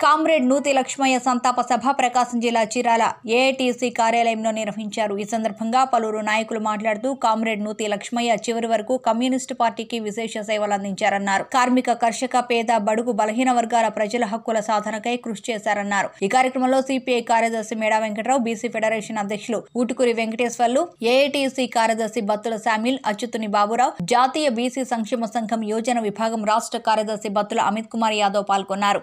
Comrade నూతి లక్ష్మయ్య సంతాప సభ ప్రకాశం జిల్లా Chirala AITC కార్యాలయంలో నిర్వహించారు। ఈ సందర్భంగా పలువురు నాయకులు మాట్లాడుతూ కామ్రేడ్ నూతి లక్ష్మయ్య చివరి వరకు కమ్యూనిస్టు పార్టీకి విశేష సేవలు అందించారన్నారు। కార్మిక, కర్షక, పేద, బడుగు, బలహీన వర్గాల ప్రజల హక్కుల సాధనకై కృషి చేశారన్నారు। ఈ కార్యక్రమంలో సిపిఐ కార్యదర్శి మేడా వెంకటరావు, బీసీ ఫెడరేషన్ అధ్యక్షులు ఊటుకూరి వెంకటేశ్వర్లు, ఏఐటీసీ కార్యదర్శి బత్తుల శామ్యూల్, అచ్యుతుని బాబురావు, జాతీయ బీసీ సంక్షేమ సంఘం యోజన విభాగం రాష్ట్ర కార్యదర్శి బత్తుల అమిత్ కుమార్ యాదవ్ పాల్గొన్నారు।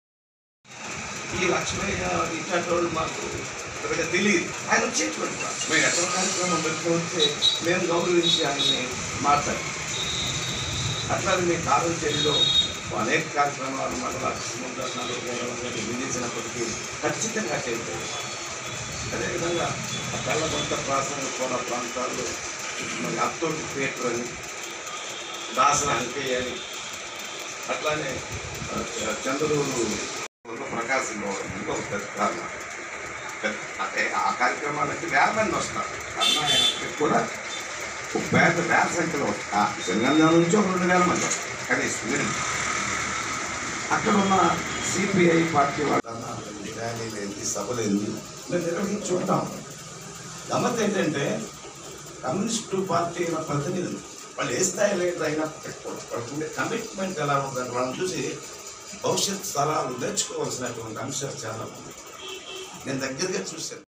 ఈ లక్ష్మయ్య ఇట్లాంటి మాకు తెలియదు, ఆయన వచ్చేటువంటి మేము ఎక్కడ కార్యక్రమం పెట్టుకుంటే మేము గౌరవించి ఆయన్ని మాట్లాడాం। అట్లాగే మీ కాలం చర్యలో అనేక కార్యక్రమాలు మండల సముద్రాలు విధించినప్పటికీ ఖచ్చితంగా చేయాలి। అదేవిధంగా తెల్లగొంత ప్రాంత ప్రాంతాల్లో మరి అత్తోటి పేటర్ అని, దాసన అంకయ్య అని, అట్లానే చంద్రూరు ప్రకాశంలో ఒక పెద్ద కారణం ఆ కార్యక్రమాలకి వేల మంది వస్తారు। కర్ణాటక కూడా ఒక వేల సంఖ్యలో వస్తారు, తెలంగాణ నుంచి ఒక 2,000 మంది వస్తారు కనీసం। అక్కడ ఉన్న సిపిఐ పార్టీ వాళ్ళ ర్యాలీలు ఏంటి, సభలు ఏంటి మేము నిర్వహించి ఉంటాం। గమ్మత్ ఏంటంటే కమ్యూనిస్టు పార్టీల ప్రతినిధులు వాళ్ళు ఏ స్థాయిలో అయినప్పటికీ కమిట్మెంట్ ఎలా ఉందంటే వాళ్ళని చూసి భవిష్యత్ స్థలాలు నేర్చుకోవాల్సినటువంటి అంశాలు చాలా ఉంది। నేను దగ్గరగా చూశాను।